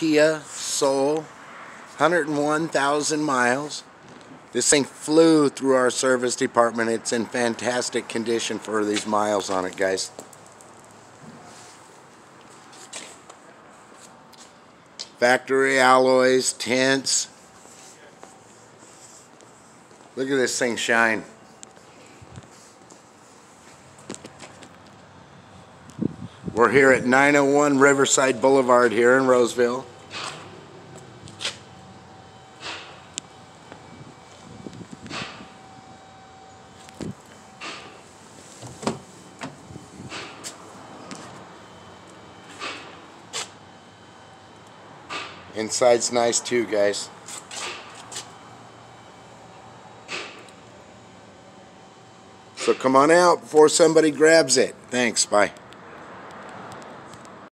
Kia Soul, 101,000 miles. This thing flew through our service department. It's in fantastic condition for these miles on it, guys. Factory alloys, tints. Look at this thing shine. We're here at 901 Riverside Boulevard here in Roseville. Inside's nice too, guys. So come on out before somebody grabs it. Thanks, bye.